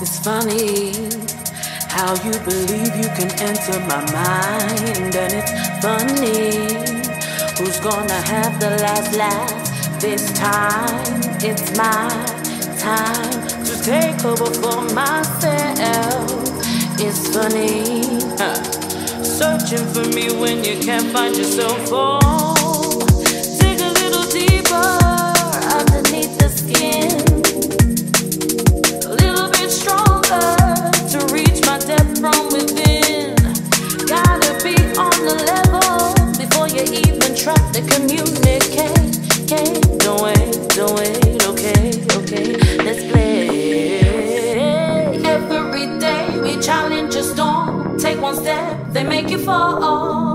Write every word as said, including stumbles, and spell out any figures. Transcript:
It's funny how you believe you can enter my mind, and it's funny who's gonna have the last laugh this time. It's my time to take over for myself. It's funny, huh, searching for me when you can't find yourself. Oh, dig a little deeper underneath the skin, a little bit stronger to reach my depth from within. Gotta be on the level before you even try to communicate. Okay, don't wait, don't wait, okay, okay, let's play. Every day we challenge a storm. Take one step, they make you fall.